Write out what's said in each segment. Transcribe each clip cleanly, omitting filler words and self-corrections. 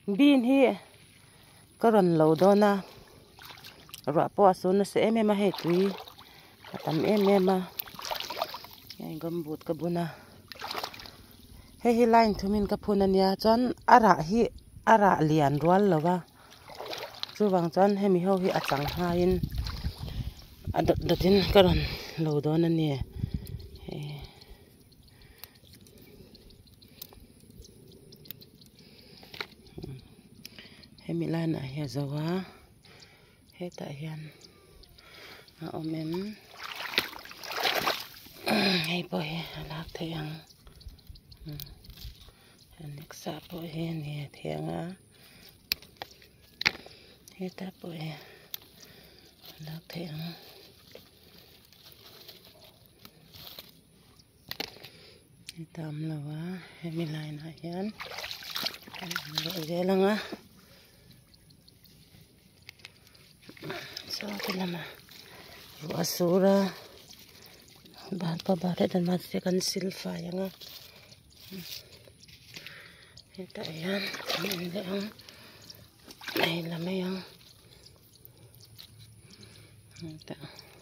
bin hi karon lo do na ra po aso na se em ma he tui atam em ma ngai gambut ka buna he line thumin ka phun ania chon ara lian rual lawa chu wang chon hemi ho hi achang ha in datin karon lo do na ni hemi lana hi zawa he ta hian a omen hei po he alak theyang nexa po he ni thianga he ta po he alak theyang he tam lawa hemi lana hian lo gelanga so kelama asura ban pa bare dan mat se kan silfa yanga eta yan ende ang ai lama yang eta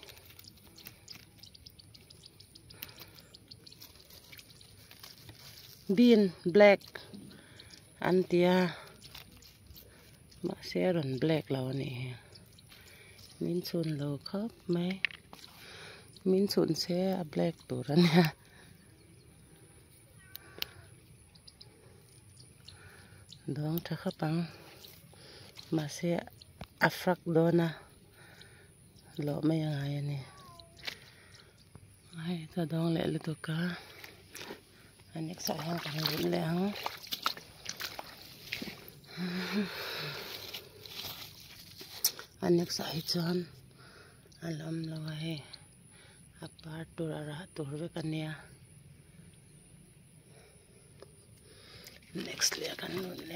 bean black antia ma seron black law ni min chun lo khap mai min chun se a black turan ha dong tha khapang ma se afrak dona lo mai ai ni ai ta dong le lu to ka anek sa hang kan le hang anek sa hi chon alam lawa he apart turara turve kania next le kan nun le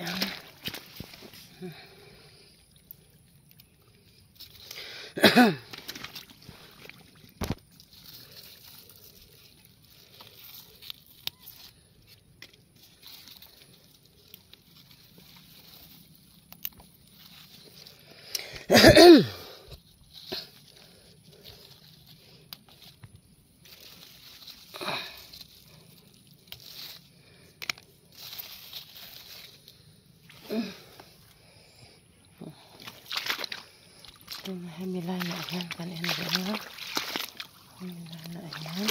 hemi lana hian kan en dena hemi lana hian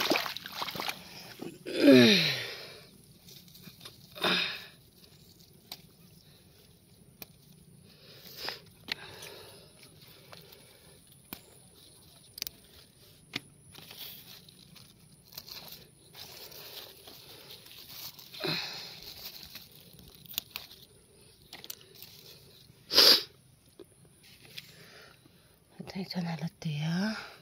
thei chana la tia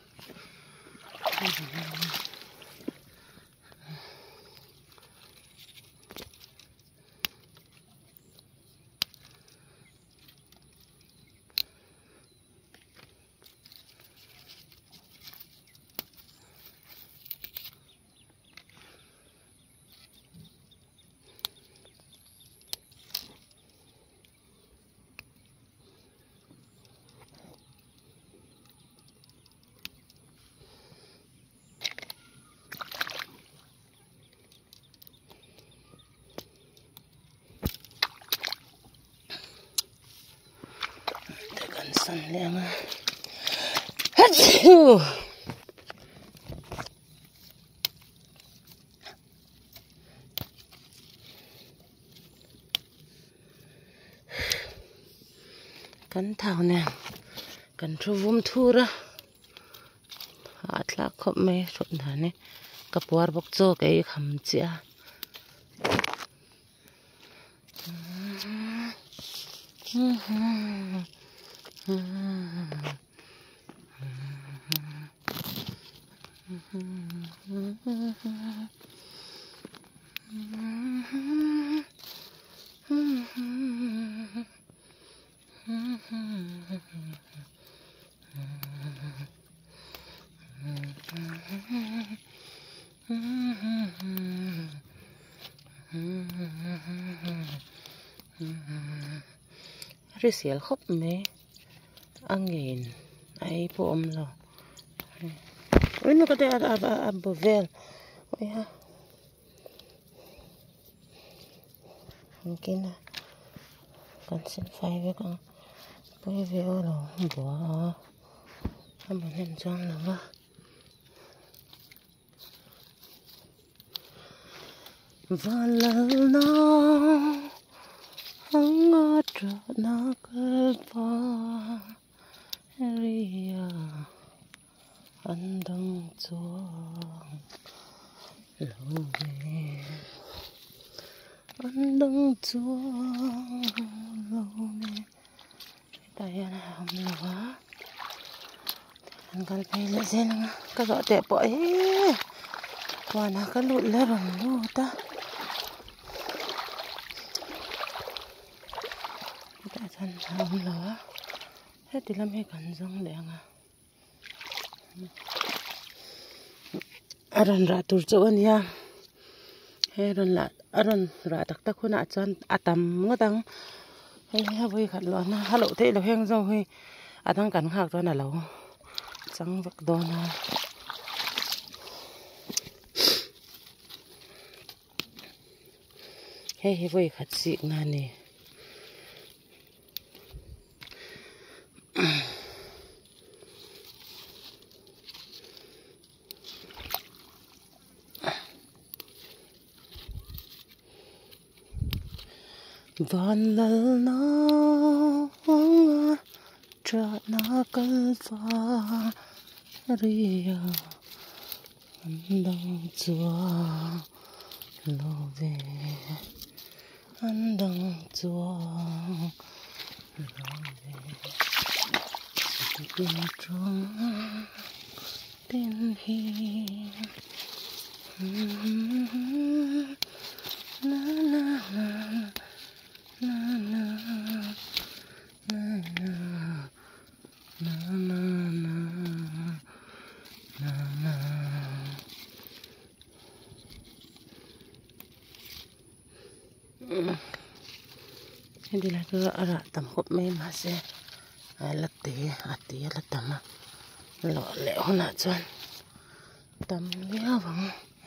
san lenga hachu kan thau ne kan thuvum thura atla khop me thot na ne kapuar bok cho ke kham chia risial khop me angin ai po lo oi no kate abovel oi ha mungkin na kansin five ka poi ve lo bo amon hen jang la ba valal na angatra na kalpa ria andang chuang lowe andang chuang lowe tayo na hamlawa ang kalpay na sila nga kagote po wana kalut laron luta kita san hamlawa tilam he kanjong le nga aron ra tur chuan ya heron la aron ra tak tak khuna chuan atam ngodang ha voi khat lo na halo the lo heng zo hui adang kan khak chuan alo chang vek do na he voi khat si na ni valal na tra na kalfa ria andang chuang lowe andang chuang lowe tin trong tin hi na na na na na na na na na na hindi lang ko ara tamkop may mase alate ati alatama lo le hona chuan tam ya bang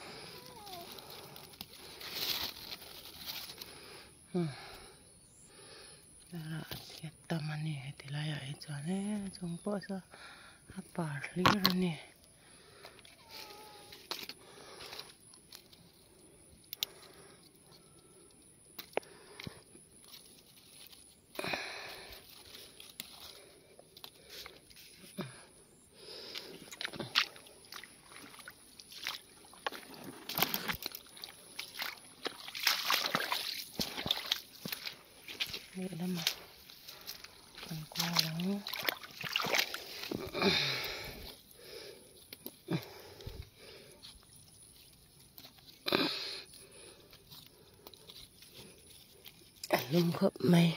ara ati tamani tilaya e chuan chung po sa apar lirani Ini dah kan kualang. Lum khop mai.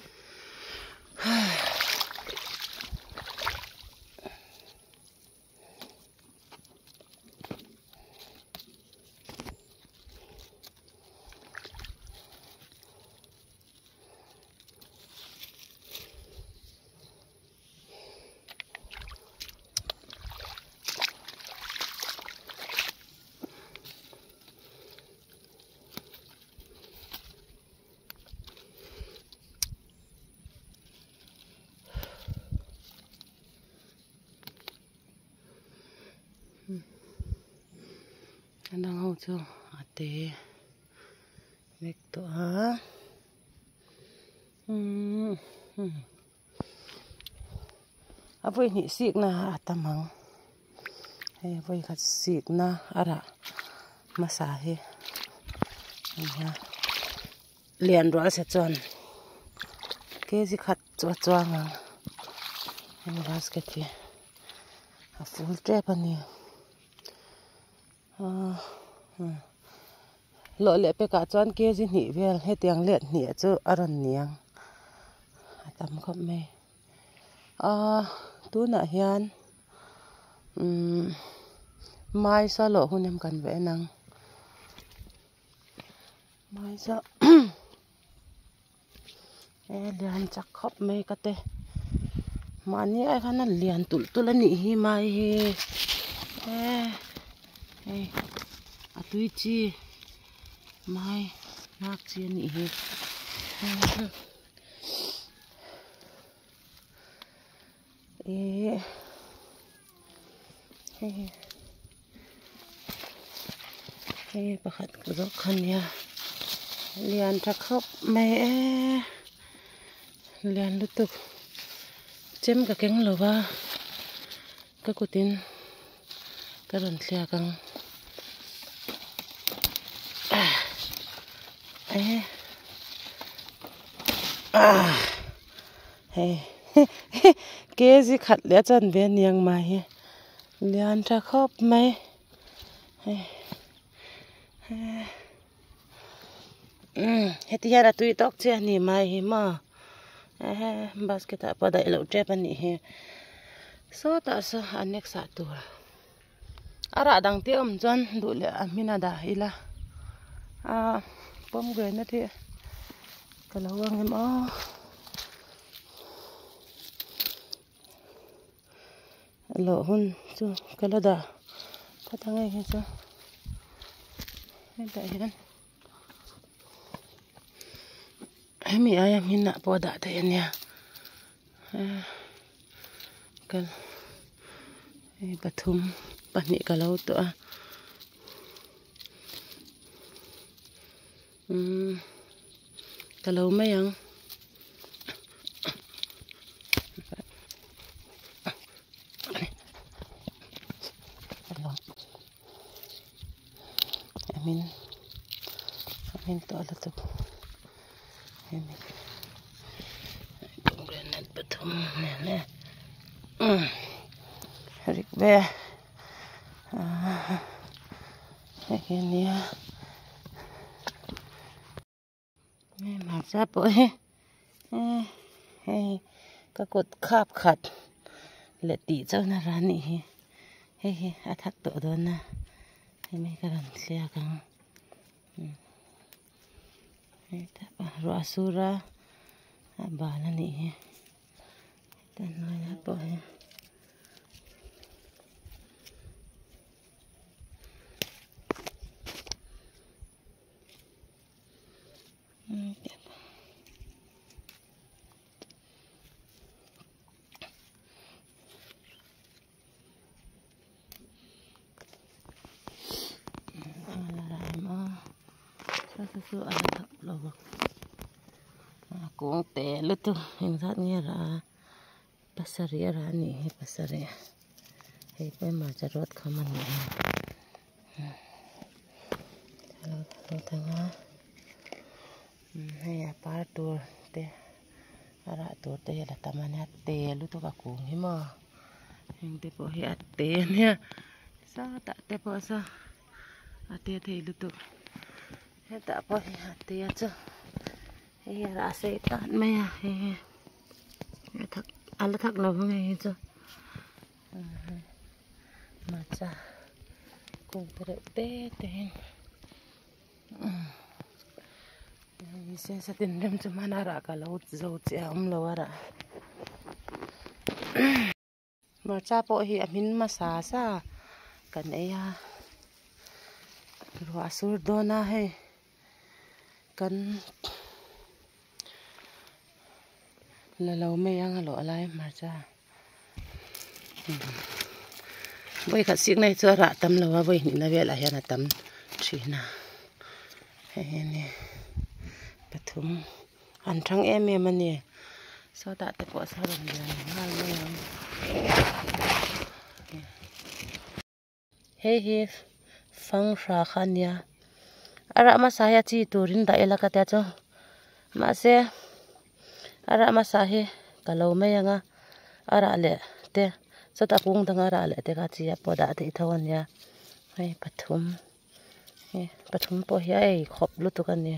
Andang hau chu ate mek to ha avoi ni sik na atamang he voi khat sik na ara masa he ha lian ro se chon ke ji khat chuang ang basket hi a full trap ani lo le pe ka chuan ke ji ni vel he tiang let ni chu aron niang atam khop me tu na hian mai sa lo hunem kan ve nang mai sa lian chắc khóc mấy cái tê mà ní ai khăn là lian tụt tụt là nị hi mai hi à tui chi mai nạc chi nị hi pakhat ko zo khanya lian chắc khóc mấy lian lutuk chem ka keng lova ka kutin karon thlia kang cái gì khát lẽ chân bên nhang mai lian chắc khóc mấy hết giờ là tụi tóc chưa nỉ mai mà basket apa dai lo trap ani he so ta so anek sa tu ara dang te chon du le amina da ila pom gre na the kalawang em lo hun chu kalada pathangai he chu ta hian mi ayam hinna poda ta nya kal pathum pani kalau to kalau mayang amin to ala to amin pomegranate pathum ne rik be ini ya masa po kakut khap khat leti chaw na rani athak to do na mai karan sia kang ta ro asura bala ni tan na po su ala thak lawak kung te lutu hình thắt nghe ra pasari ra ni pasari hei pe ma charot khaman ni lo thanga hei apar tur te ara tur te la tamanya te lutu ka kung hi ma heng te po hi atte nya sa ta te po sa ate thei lutu ta po hi ate cha hei ra se ta maya hei thak ala thak na bang hei cha ma cha kung tere te ten se sa tin rem chu mana ra ka lo zo che am lo ara ma cha po hi amin ma sa sa kan eya ro asur do na he kan la lo me yang lo alai ma cha boi khat sik nai chu ra tam lo wa boi ni na vela hian atam thina he ne pathum an thang em ani so ta te po sa ron ya ngal me yang he fang sha khanya ara ma sa ya chi turin da elaka ta cho ma se ara ma sa he kalau me yanga ara le te so ta kung dang ara le te ka chi ya poda te thawon ya hei pathum po hi ai khop lu tu kan ni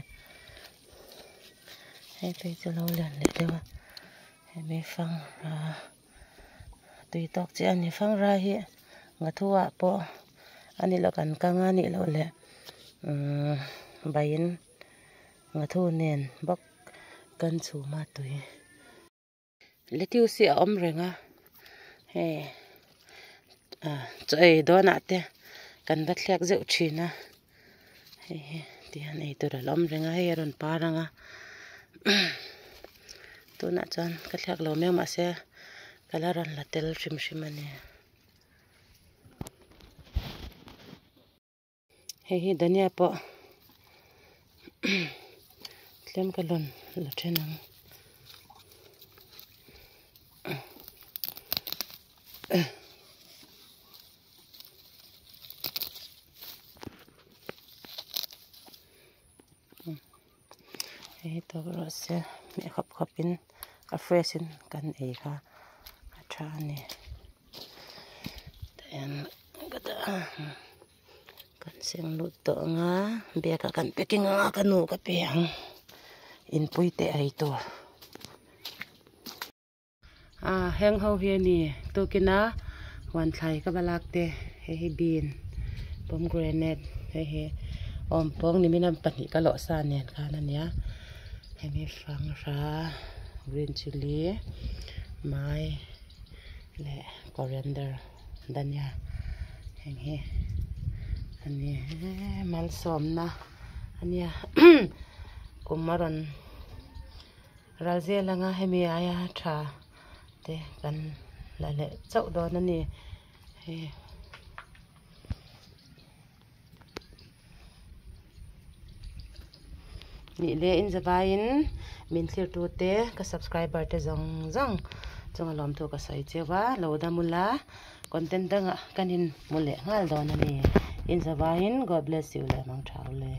hei pe cho lo len le te wa hei me fang ra tui tok che ani fang ra hi nga thuwa po ani lo kan ka nga ni lo le bayin nga thu nen bak kan chu ma tui lettuce a om renga he choi dona te kan va thlek zeu thina he tian ei tur lom renga he ron paranga tuna chan ka thlek lo me ma se kalaran la tel shim shim ani he dania po tlem kalon la thenang he to ro se me khap khapin a fresh in kan ei kha a tha ni ten gada kan seng lu to nga be ka kan peking nga kanu ka peang in puite ai to heng ho he ni to kina wan thlai ka balak te he bean pomegranate he om pong ni minam pani ka lo sa nen khan ania he mi fang ra green chili mai le coriander dania heng he ani mal som na ania kumaron ralze langa he mi aya tha te kan la le chau do na ni he ni le in zawain min thlir tu te ka subscriber te zong zong chunga lom tu ka sai chewa lo da mula content danga kanin mule ngal do na ni in zawain god bless you le mang thau le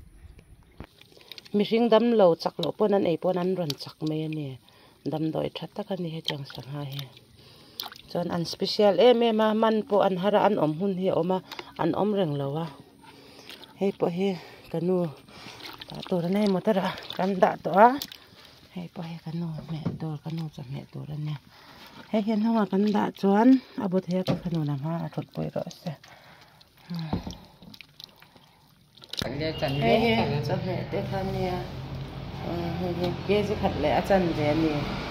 mi ring dam lo chak lo pon an ei pon an ron chak me ani dam doi that tak ani he chang sang ha he chon an special ma man po an hara an om hun hi oma an om reng lowa he po he kanu ta to ra nei motara kan da to a he po he kanu me to kanu cha me to ra ne he hian hawa kan da chuan abot he ka kanu lam ha thot poi ro se le chan he cha me te khan ne he ke ji khat le a chan je ni